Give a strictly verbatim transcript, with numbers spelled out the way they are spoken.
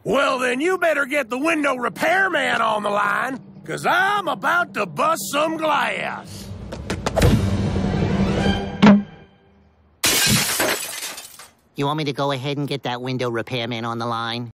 Well, then you better get the window repairman on the line, because I'm about to bust some glass. You want me to go ahead and get that window repairman on the line?